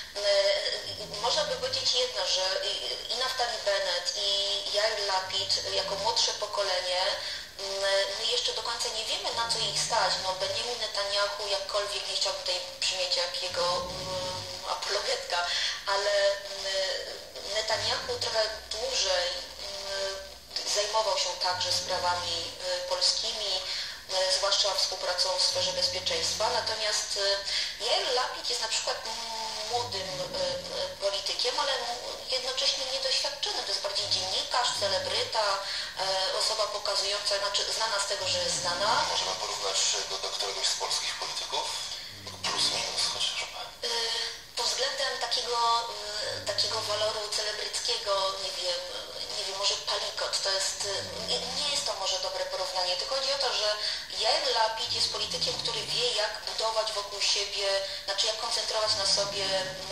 Można by powiedzieć jedno, że i Naftali Bennett i Jair Lapid jako młodsze pokolenie my jeszcze do końca nie wiemy, na co ich stać. Benjamin Netanyahu, jakkolwiek nie chciałbym tutaj brzmieć jak jego apologetka, ale Netanyahu trochę dłużej zajmował się także sprawami polskimi, zwłaszcza współpracą w sferze bezpieczeństwa. Natomiast Jair Lapid jest na przykład młodym politykiem, ale jednocześnie niedoświadczonym. To jest bardziej dziennikarz, celebryta, osoba pokazująca, znaczy znana z tego, że jest znana. Możemy porównać go do któregoś z polskich polityków? Plus minus chociażby. Pod względem takiego waloru celebryckiego, nie wiem, może Palikot, to jest, nie jest to może dobre porównanie, tylko chodzi o to, że Jair Lapid jest politykiem, który wie, jak budować wokół siebie, znaczy jak koncentrować na sobie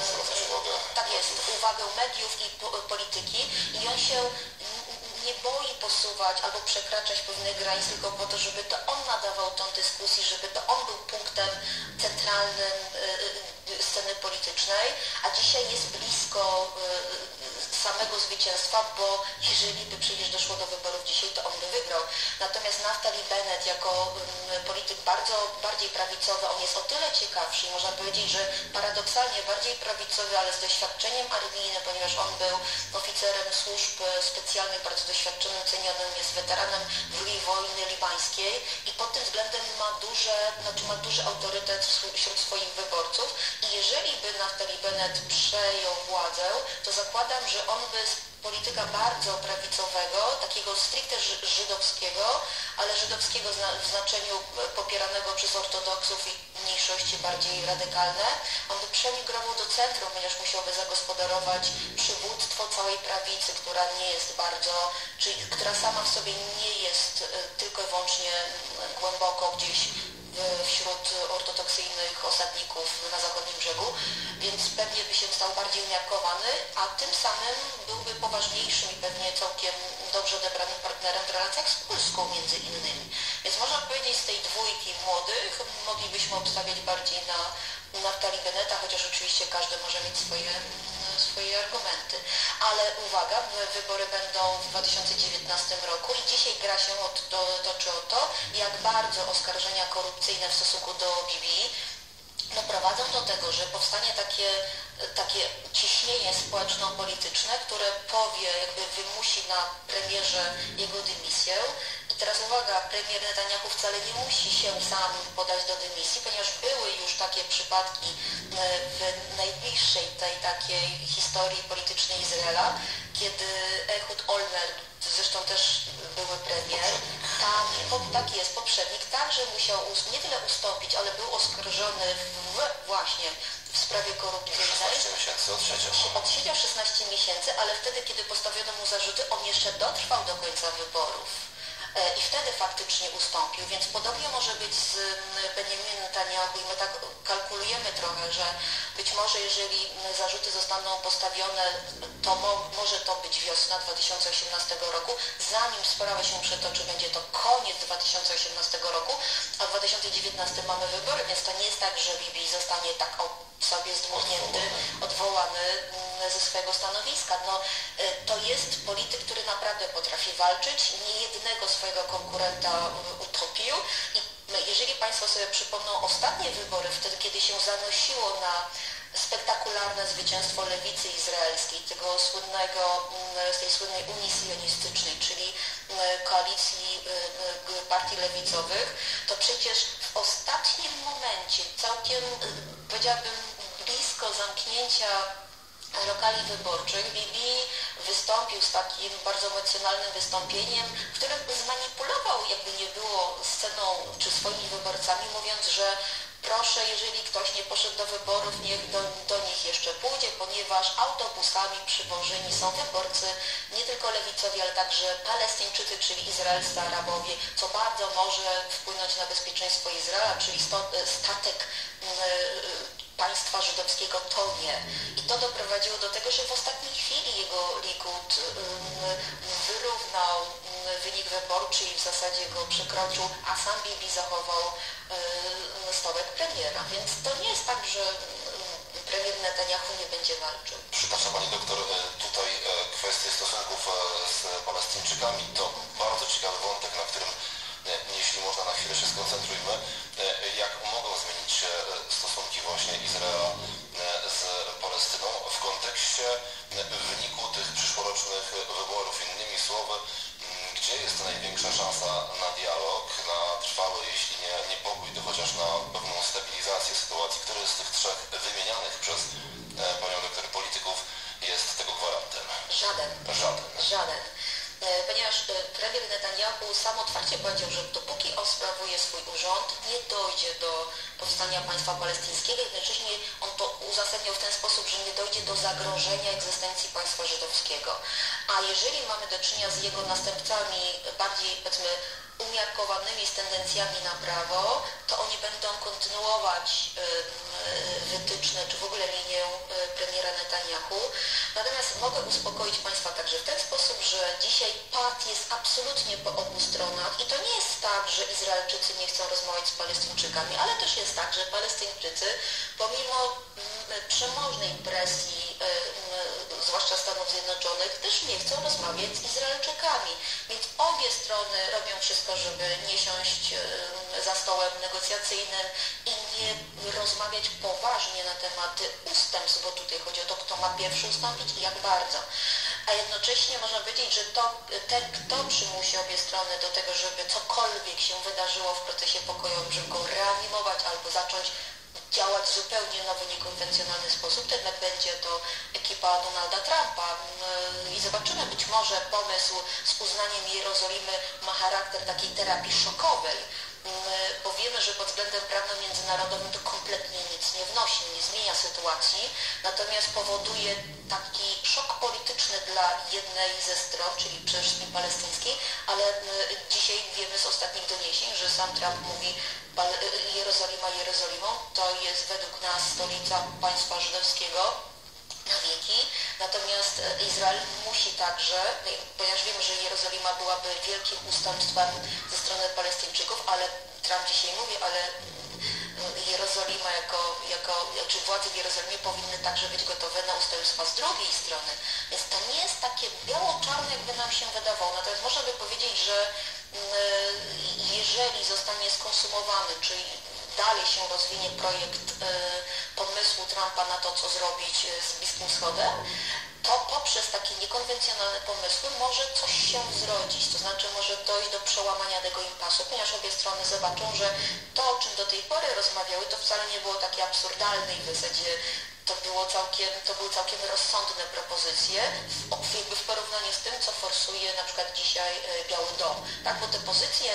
tak jest, uwagę mediów i polityki i on się nie boi posuwać albo przekraczać pewnych granic tylko po to, żeby to on nadawał tą dyskusji, żeby to on był punktem centralnym sceny politycznej, a dzisiaj jest blisko samego zwycięstwa, bo jeżeli by przecież doszło do wyborów dzisiaj, to on by wygrał. Natomiast Naftali Bennett jako polityk bardziej prawicowy, on jest o tyle ciekawszy, można powiedzieć, że paradoksalnie bardziej prawicowy, ale z doświadczeniem armijnym, ponieważ on był oficerem służb specjalnych, bardzo doświadczonym, cenionym, jest weteranem II wojny libańskiej i pod tym względem ma duży autorytet wśród swoich wyborców i jeżeli by Naftali Bennett przejął władzę, to zakładam, że on by z polityka bardzo prawicowego, takiego stricte żydowskiego, ale żydowskiego w znaczeniu popieranego przez ortodoksów i mniejszości bardziej radykalne, on by przemigrował do centrum, ponieważ musiałby zagospodarować przywództwo całej prawicy, która nie jest bardzo, czyli która sama w sobie nie jest tylko i wyłącznie głęboko gdzieś wśród ortodoksyjnych osadników na zachodnim brzegu, więc pewnie by się stał bardziej umiarkowany, a tym samym byłby poważniejszym i pewnie całkiem dobrze odebranym partnerem w relacjach z Polską między innymi. Więc można powiedzieć, z tej dwójki młodych moglibyśmy obstawiać bardziej na Naftali Bennetta, chociaż oczywiście każdy może mieć swoje argumenty. Ale uwaga, wybory będą w 2019 roku i dzisiaj gra się toczy o to, jak bardzo oskarżenia korupcyjne w stosunku do Bibi prowadzą do tego, że powstanie takie ciśnienie społeczno-polityczne, które wymusi na premierze jego dymisję. I teraz uwaga, premier Netanyahu wcale nie musi się sam podać do dymisji, ponieważ były już takie przypadki w najbliższej tej takiej historii politycznej Izraela, kiedy Ehud Olmert, zresztą też były premier, taki jest poprzednik, także musiał nie tyle ustąpić, ale był oskarżony właśnie w sprawie korupcyjnej. 16 miesięcy odsiedział 16 miesięcy, ale wtedy, kiedy postawiono mu zarzuty, on jeszcze dotrwał do końca wyborów. I wtedy faktycznie ustąpił, więc podobnie może być z Benjaminem Netanyahu i my tak kalkulujemy trochę, że być może jeżeli zarzuty zostaną postawione, to może to być wiosna 2018 roku, zanim sprawa się przetoczy, będzie to koniec 2018 roku, a w 2019 mamy wybory, więc to nie jest tak, że Bibi zostanie tak sobie zdmuchnięty, odwołany ze swojego stanowiska. To jest polityk, który naprawdę potrafi walczyć, niejednego swojego konkurenta utopił i jeżeli Państwo sobie przypomną ostatnie wybory, wtedy kiedy się zanosiło na spektakularne zwycięstwo lewicy izraelskiej, tej słynnej Unii Sionistycznej, czyli koalicji partii lewicowych, to przecież w ostatnim momencie, całkiem powiedziałabym blisko zamknięcia lokali wyborczych, Bibi wystąpił z takim bardzo emocjonalnym wystąpieniem, w którym zmanipulował, jakby nie było, sceną czy swoimi wyborcami, mówiąc, że proszę, jeżeli ktoś nie poszedł do wyborów, niech do nich jeszcze pójdzie, ponieważ autobusami przywożeni są wyborcy nie tylko lewicowi, ale także Palestyńczycy, czyli izraelscy Arabowie, co bardzo może wpłynąć na bezpieczeństwo Izraela, czyli statek państwa żydowskiego tonie. I to doprowadziło do tego, że w ostatniej chwili jego Likud wyrównał wynik wyborczy i w zasadzie go przekroczył, a sam Bibi zachował stołek premiera. Więc to nie jest tak, że premier Netanyahu nie będzie walczył. Przytacza Pani doktor tutaj kwestię stosunków z Palestyńczykami. To bardzo ciekawy wątek, na którym, jeśli można, na chwilę się skoncentrujmy. Jak mogą zmienić się stosunki właśnie Izraela z Palestyną w kontekście wyniku tych przyszłorocznych wyborów? Innymi słowy, gdzie jest największa szansa na dialog, na trwały, jeśli nie niepokój, to chociaż na pewną stabilizację sytuacji? Który z tych trzech wymienianych przez Panią doktor polityków jest tego gwarantem? Żaden. Ponieważ premier Netanyahu sam otwarcie powiedział, że dopóki on sprawuje swój urząd, nie dojdzie do powstania państwa palestyńskiego, jednocześnie on to uzasadniał w ten sposób, że nie dojdzie do zagrożenia egzystencji państwa żydowskiego. A jeżeli mamy do czynienia z jego następcami bardziej, powiedzmy, umiarkowanymi z tendencjami na prawo, to oni będą kontynuować wytyczne, czy w ogóle linię premiera Netanyahu. Natomiast mogę uspokoić Państwa także w ten sposób, że dzisiaj pad jest absolutnie po obu stronach i to nie jest tak, że Izraelczycy nie chcą rozmawiać z Palestyńczykami, ale też jest tak, że Palestyńczycy pomimo przemożnej presji, zwłaszcza Stanów Zjednoczonych, też nie chcą rozmawiać z Izraelczykami. Więc obie strony robią wszystko, żeby nie siąść za stołem negocjacyjnym i nie rozmawiać poważnie na tematy ustępstw, bo tutaj chodzi o to, kto ma pierwszy ustąpić i jak bardzo. A jednocześnie można powiedzieć, że kto przymusi obie strony do tego, żeby cokolwiek się wydarzyło w procesie pokojowym, żeby go reanimować albo zacząć działać w zupełnie nowy, niekonwencjonalny sposób, ten będzie to ekipa Donalda Trumpa. I zobaczymy, być może pomysł z uznaniem Jerozolimy ma charakter takiej terapii szokowej, bo wiemy, że pod względem prawnym międzynarodowym to kompletnie nic nie wnosi, nie zmienia sytuacji, natomiast powoduje taki szok polityczny dla jednej ze stron, czyli przede wszystkim palestyńskiej, ale dzisiaj wiemy z ostatnich doniesień, że sam Trump mówi, Jerozolimą, to jest według nas stolica państwa żydowskiego na wieki, natomiast Izrael musi także, ponieważ wiemy, że Jerozolima byłaby wielkim ustępstwem ze strony Palestyńczyków, ale Trump dzisiaj mówi, ale Jerozolima czy władze w Jerozolimie powinny także być gotowe na ustępstwa z drugiej strony. Więc to nie jest takie biało-czarne, jakby nam się wydawało. Natomiast można by powiedzieć, że jeżeli zostanie skonsumowany, czyli dalej się rozwinie projekt pomysłu Trumpa na to, co zrobić z Bliskim Wschodem, to poprzez takie niekonwencjonalne pomysły może coś się zrodzić, to znaczy może dojść do przełamania tego impasu, ponieważ obie strony zobaczą, że to, o czym do tej pory rozmawiały, to wcale nie było takie absurdalne i w zasadzie to były całkiem rozsądne propozycje w porównaniu z tym, co forsuje na przykład dzisiaj Biały Dom. Tak, bo te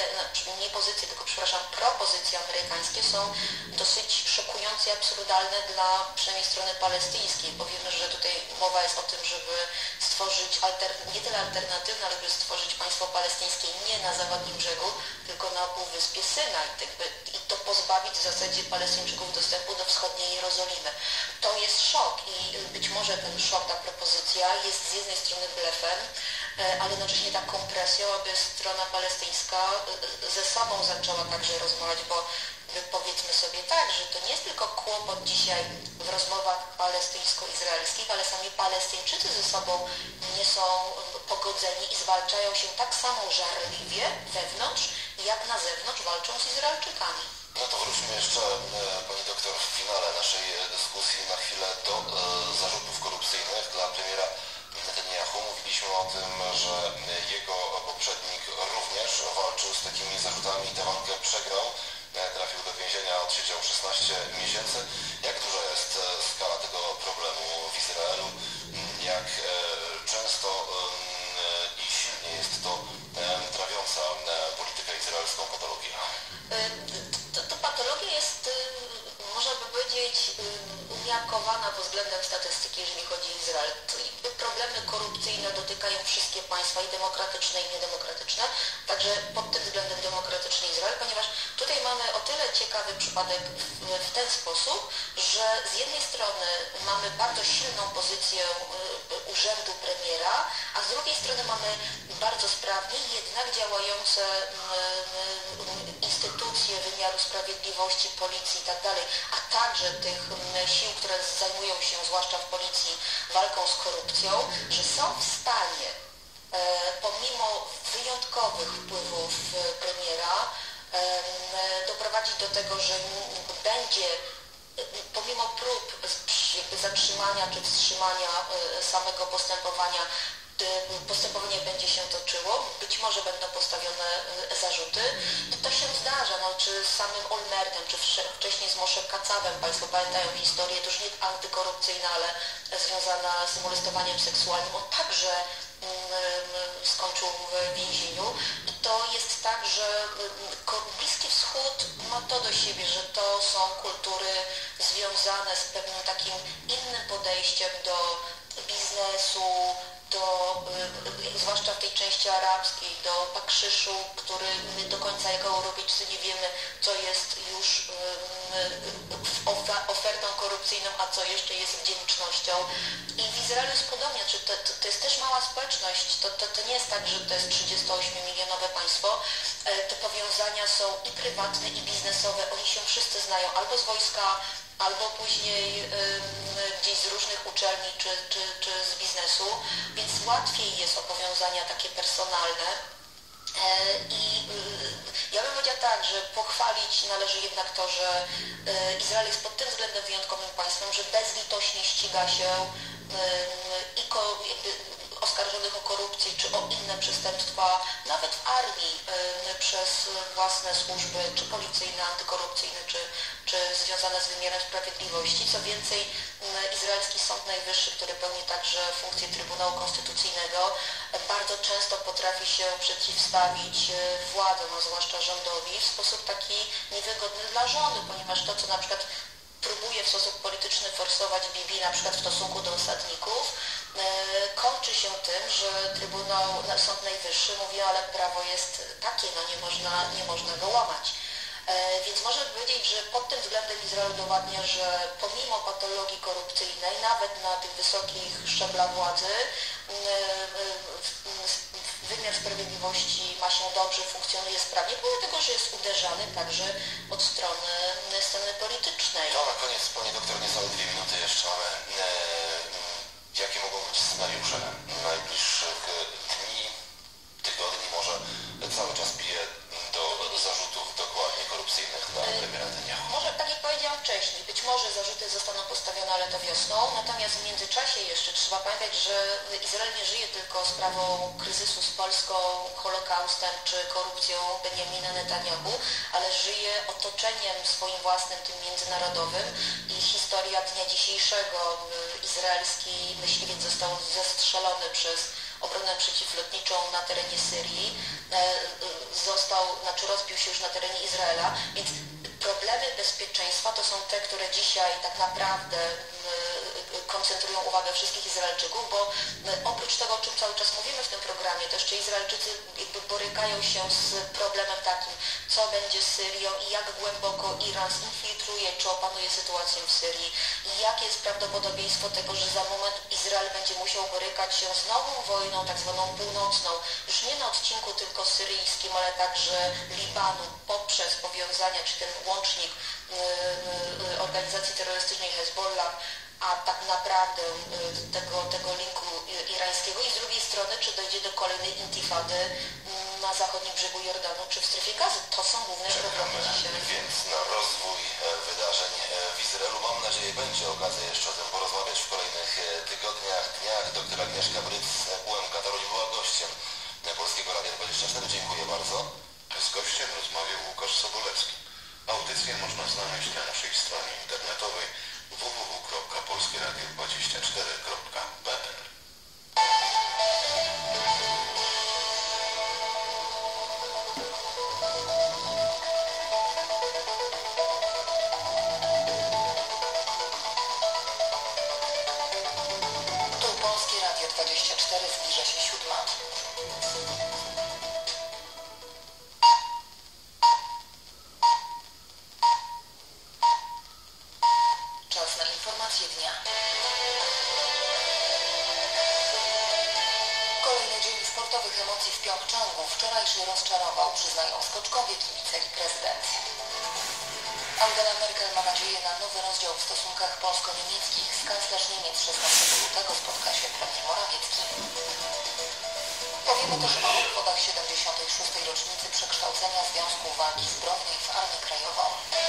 propozycje amerykańskie są dosyć szokujące i absurdalne dla przynajmniej strony palestyńskiej, bo wiemy, że tutaj mowa jest o tym, żeby stworzyć nie tyle alternatywne, ale żeby stworzyć państwo palestyńskie nie na zachodnim brzegu, tylko na półwyspie Synaj i to pozbawić w zasadzie Palestyńczyków dostępu do wschodniej Jerozolimy. To jest szok i być może ten szok, ta propozycja jest z jednej strony blefem, ale jednocześnie taką presją, aby strona palestyńska ze sobą zaczęła także rozmawiać, bo powiedzmy sobie tak, że to nie jest tylko kłopot dzisiaj w rozmowach palestyńsko-izraelskich, ale sami Palestyńczycy ze sobą nie są pogodzeni i zwalczają się tak samo żarliwie wewnątrz, jak na zewnątrz walczą z Izraelczykami. No to wróćmy jeszcze, pani doktor, w finale naszej dyskusji na chwilę do zarzutów korupcyjnych dla premiera Netanyahu. Mówiliśmy o tym, że jego poprzednik również walczył z takimi zarzutami i tę walkę przegrał. Trafił do więzienia, odsiedział 16 miesięcy. Jak duża jest skala tego problemu w Izraelu? Jak często i silnie jest to trawiąca politykę izraelską patologia? To patologia jest, można by powiedzieć, umiarkowana pod względem statystyki, jeżeli chodzi o Izrael. Problemy korupcyjne dotykają wszystkie państwa, i demokratyczne, i niedemokratyczne, także pod tym względem demokratyczny Izrael, ponieważ tutaj mamy o tyle ciekawy przypadek w ten sposób, że z jednej strony mamy bardzo silną pozycję urzędu premiera, a z drugiej strony mamy bardzo sprawnie jednak działające instytucje wymiaru sprawiedliwości, policji i tak dalej, a także tych sił, które zajmują się, zwłaszcza w policji, walką z korupcją, że są w stanie, pomimo wyjątkowych wpływów premiera, doprowadzić do tego, że będzie, pomimo prób zatrzymania czy wstrzymania samego postępowanie będzie się toczyło, być może będą postawione zarzuty. To się zdarza, czy z samym Olmertem, czy wcześniej z Moshe Kacawem, Państwo pamiętają historię, to już nie antykorupcyjna, ale związana z molestowaniem seksualnym. On także skończył w więzieniu. I to jest tak, że Bliski Wschód ma to do siebie, że to są kultury związane z pewnym takim innym podejściem do biznesu, zwłaszcza w tej części arabskiej, do bakrzyszu, który my do końca jako Europejczycy nie wiemy, co jest już ofertą korupcyjną, a co jeszcze jest wdzięcznością. I w Izraelu jest podobnie, to jest też mała społeczność, to nie jest tak, że to jest 38-milionowe państwo. Te powiązania są i prywatne, i biznesowe, oni się wszyscy znają albo z wojska, albo później gdzieś z różnych uczelni czy z biznesu, więc łatwiej jest o powiązania takie personalne. I ja bym powiedziała tak, że pochwalić należy jednak to, że Izrael jest pod tym względem wyjątkowym państwem, że bezlitośnie ściga się oskarżonych o korupcję czy o inne przestępstwa, nawet w armii przez własne służby, czy policyjne, antykorupcyjne, czy związane z wymiarem sprawiedliwości. Co więcej, izraelski Sąd Najwyższy, który pełni także funkcję Trybunału Konstytucyjnego, bardzo często potrafi się przeciwstawić władzom, a zwłaszcza rządowi, w sposób taki niewygodny dla rządu, ponieważ to, co na przykład próbuje w sposób polityczny forsować Bibi, na przykład w stosunku do osadników, kończy się tym, że Sąd Najwyższy mówi, ale prawo jest takie, nie można go łamać. Więc można powiedzieć, że pod tym względem Izrael udowadnia, że pomimo patologii korupcyjnej, nawet na tych wysokich szczeblach władzy, wymiar sprawiedliwości ma się dobrze, funkcjonuje sprawnie, pomimo tego, że jest uderzany także od strony sceny politycznej. No na koniec, pani doktor, niecałe 2 minuty jeszcze mamy. Jakie mogą być scenariusze najbliższych dni, tygodni, może cały czas bije do zarzutów dokładnie korupcyjnych dla premiera Netanyahu? Może, tak jak powiedziałam wcześniej, być może zarzuty zostaną postawione, ale to wiosną, natomiast w międzyczasie jeszcze trzeba pamiętać, że Izrael nie żyje tylko sprawą kryzysu z Polską, Holokaustem czy korupcją Benjamina Netanyahu, ale żyje otoczeniem swoim własnym, tym międzynarodowym i historia dnia dzisiejszego. Izraelski myśliwiec został zestrzelony przez obronę przeciwlotniczą na terenie Syrii, rozbił się już na terenie Izraela, więc problemy bezpieczeństwa to są te, które dzisiaj tak naprawdę koncentrują uwagę wszystkich Izraelczyków, bo oprócz tego, o czym cały czas mówimy w tym programie, to jeszcze Izraelczycy jakby borykają się z problemem takim, co będzie z Syrią i jak głęboko Iran zinfiltruje, czy opanuje sytuację w Syrii i jakie jest prawdopodobieństwo tego, że za moment Izrael będzie musiał borykać się z nową wojną, tak zwaną północną, już nie na odcinku tylko syryjskim, ale także Libanu, poprzez powiązania, czy ten łącznik organizacji terrorystycznej Hezbollah, a tak naprawdę tego linku irańskiego i z drugiej strony, czy dojdzie do kolejnej intifady na zachodnim brzegu Jordanu, czy w strefie Gazy. To są główne problemy dzisiaj. Więc na rozwój wydarzeń w Izraelu, mam nadzieję, będzie okazja jeszcze o tym porozmawiać w kolejnych tygodniach, dniach. Doktor Agnieszka Bryc, UMK Toruń, była gościem Polskiego Radia 24. Dziękuję bardzo. Z gościem rozmawiał Łukasz Sobolewski. Audycję można znaleźć na naszej stronie internetowej www.polskieradio24.pl. Tu Polskie Radio 24, zbliża się 7. Czas na informacje dnia. Kolejny dzień sportowych emocji w Pjongczangu. Wczorajszy rozczarował, przyznają skoczkowie, kibice i prezydent. Angela Merkel ma nadzieję na nowy rozdział w stosunkach polsko-niemieckich. Z kanclerz Niemiec 16 lutego spotka się premier Morawiecki. Powiemy też o obchodach 76. rocznicy przekształcenia Związku Walki Zbrojnej w Armię Krajową.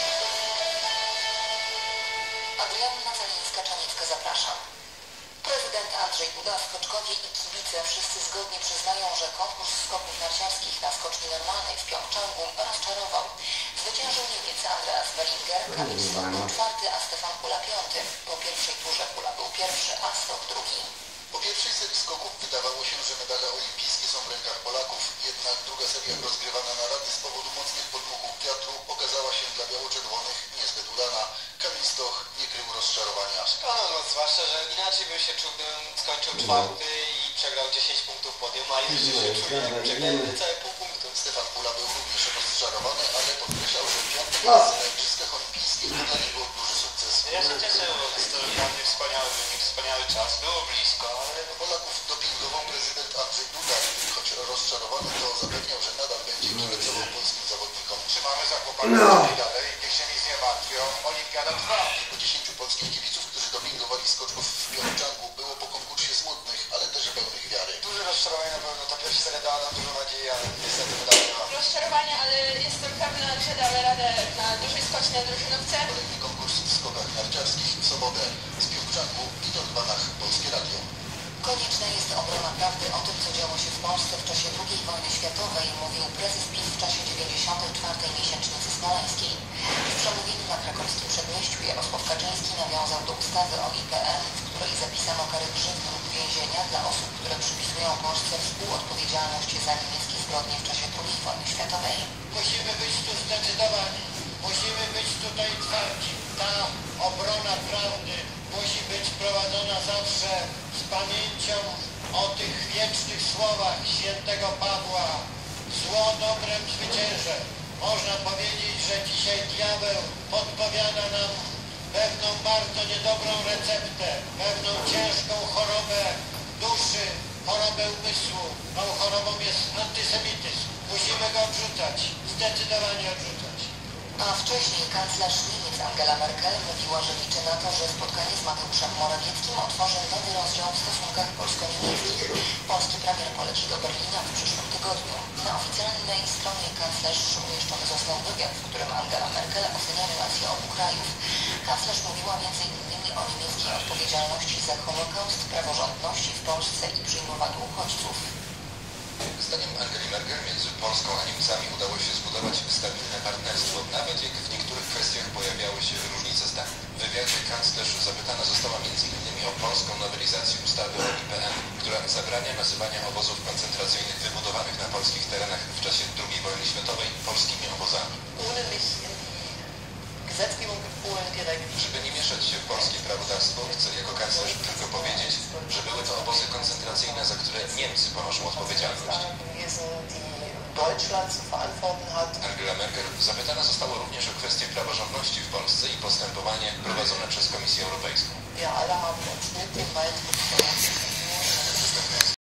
Adrianna Celińska-Czaniecka, zapraszam. Prezydent Andrzej Duda, skoczkowie i kibice wszyscy zgodnie przyznają, że konkurs skoków narciarskich na skoczni normalnej w Pjongczangu rozczarował. Zwyciężył Niemiec Andreas Wellinger, Kamil Stoch był 4., a Stefan Kula 5. Po pierwszej turze Kula był 1., a Stoch 2. Po pierwszej serii skoków wydawało się, że medale olimpijskie są w rękach Polaków, jednak druga seria rozgrywana na rady z powodu mocnych podmuchów wiatru okazała się dla biało-czerwonych niezbyt udana. Kamil Stoch nie krył rozczarowania. No, zwłaszcza, że inaczej bym się czuł, gdybym skończył 4. i przegrał 10 punktów podium, a jeszcze się czuję, jak przegrał całe pół punktu. Stefan Kula był również rozczarowany, ale podkreślał, że 5. miejsce na Igrzyskach Olimpijskich to dla niego duży sukces. Ja się cieszę, bo jest to dla mnie wspaniały wynik, wspaniały czas. Było blisko, ale... Polaków dopingową prezydent Andrzej Duda, który choć rozczarowany, to zapewniał, że nadal będzie kibicował polskim zawodnikom. Trzymamy za chłopakami dalej, niech się nic nie martwią. Olimpiada trwa. Po 10 polskich kibiców, którzy dopingowali skoczków w Pjongczangu, było po konkursie smutnych, ale też pełnych wiary. Duże rozczarowanie na pewno, ta pierwsza seria dała nam dużo nadziei, ale niestety wydaje nam. Rozczarowanie, ale jestem pewna, że damy radę na dużej skoczni na drużynówce. Kolejny konkurs w skokach narciarskich w sobotę. Z Pjongczangu i do Banach, Polskie Radio. Konieczna jest obrona prawdy o tym, co działo się w Polsce w czasie II wojny światowej, mówił prezes PiS w czasie 94. miesięcznicy smoleńskiej. W przemówieniu na krakowskim Przedmieściu Jarosław Kaczyński nawiązał do ustawy o IPN, w której zapisano karę grzywny lub więzienia dla osób, które przypisują Polsce współodpowiedzialność za niemieckie zbrodnie w czasie II wojny światowej. Musimy być tu zdecydowani, musimy być tutaj twardzi. Ta obrona prawdy musi być prowadzona zawsze z pamięcią o tych wiecznych słowach świętego Pawła. Zło dobrem zwycięży. Można powiedzieć, że dzisiaj diabeł podpowiada nam pewną bardzo niedobrą receptę, pewną ciężką chorobę duszy, chorobę umysłu. Tą chorobą jest antysemityzm. Musimy go odrzucać, zdecydowanie odrzucać. A wcześniej kanclerz Niemiec Angela Merkel mówiła, że liczy na to, że spotkanie z Mateuszem Morawieckim otworzy nowy rozdział w stosunkach polsko-niemieckich. Polski premier poleci do Berlina w przyszłym tygodniu. Na oficjalnej stronie kanclerz umieszczony został wywiad, w którym Angela Merkel ocenia relacje obu krajów. Kanclerz mówiła m.in. o niemieckiej odpowiedzialności za Holokaust, praworządności w Polsce i przyjmowaniu uchodźców. Zdaniem Angeli Merkel między Polską a Niemcami udało się zbudować stabilne partnerstwo, nawet jak w niektórych kwestiach pojawiały się różnice zdań. W wywiadzie kanclerz zapytana została m.in. o polską nowelizację ustawy o IPN, która zabrania nazywania obozów koncentracyjnych wybudowanych na polskich terenach w czasie II wojny światowej polskimi obozami. Żeby nie mieszać się w polskie prawodawstwo, chcę jako kanclerz tylko powiedzieć, że były to obozy koncentracyjne, za które Niemcy ponoszą odpowiedzialność. Angela Merkel zapytana została również o kwestię praworządności w Polsce i postępowanie prowadzone przez Komisję Europejską.